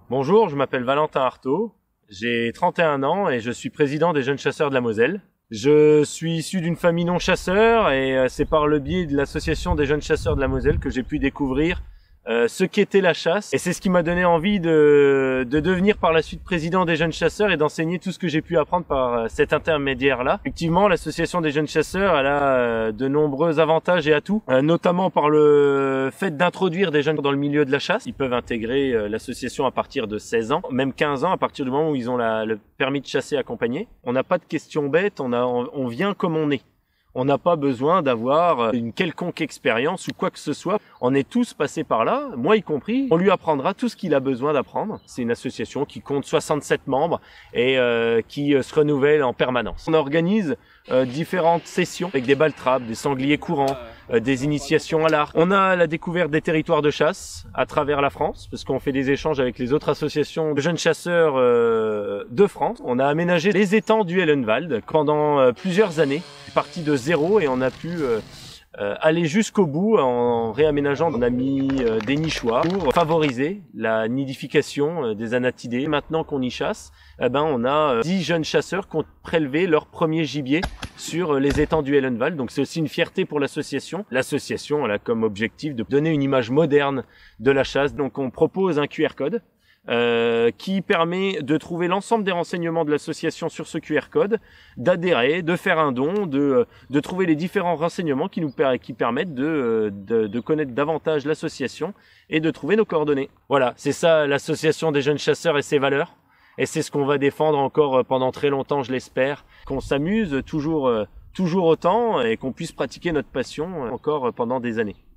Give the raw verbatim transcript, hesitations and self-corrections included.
Bonjour, je m'appelle Valentin Artaud, j'ai trente et un ans et je suis président des Jeunes Chasseurs de la Moselle. Je suis issu d'une famille non chasseur et c'est par le biais de l'association des Jeunes Chasseurs de la Moselle que j'ai pu découvrir euh, ce qu'était la chasse. Et c'est ce qui m'a donné envie de, de devenir par la suite président des Jeunes Chasseurs et d'enseigner tout ce que j'ai pu apprendre par euh, cet intermédiaire-là. Effectivement, l'association des Jeunes Chasseurs, elle a euh, de nombreux avantages et atouts, euh, notamment par le fait d'introduire des jeunes dans le milieu de la chasse. Ils peuvent intégrer euh, l'association à partir de seize ans, même quinze ans, à partir du moment où ils ont la, le permis de chasser accompagné. On n'a pas de questions bêtes, on, a, on, on vient comme on est. On n'a pas besoin d'avoir une quelconque expérience ou quoi que ce soit. On est tous passés par là, moi y compris. On lui apprendra tout ce qu'il a besoin d'apprendre. C'est une association qui compte soixante-sept membres et euh, qui euh, se renouvelle en permanence. On organise euh, différentes sessions avec des balles-trappes, des sangliers courants, euh, des initiations à l'arc. On a la découverte des territoires de chasse à travers la France, parce qu'on fait des échanges avec les autres associations de jeunes chasseurs euh, de France. On a aménagé les étangs du Hellenwald pendant euh, plusieurs années. Parti de zéro et on a pu euh, euh, aller jusqu'au bout en réaménageant. On a mis euh, des nichoirs pour favoriser la nidification euh, des anatidés. Maintenant qu'on y chasse, eh ben on a euh, dix jeunes chasseurs qui ont prélevé leur premier gibier sur euh, les étangs du Hellenwald. Donc c'est aussi une fierté pour l'association. L'association elle a comme objectif de donner une image moderne de la chasse. Donc on propose un Q R code. Euh, qui permet de trouver l'ensemble des renseignements de l'association sur ce Q R code, d'adhérer, de faire un don, de, de trouver les différents renseignements qui nous qui permettent de, de, de connaître davantage l'association et de trouver nos coordonnées. Voilà, c'est ça l'association des jeunes chasseurs et ses valeurs. Et c'est ce qu'on va défendre encore pendant très longtemps, je l'espère. Qu'on s'amuse toujours, toujours autant et qu'on puisse pratiquer notre passion encore pendant des années.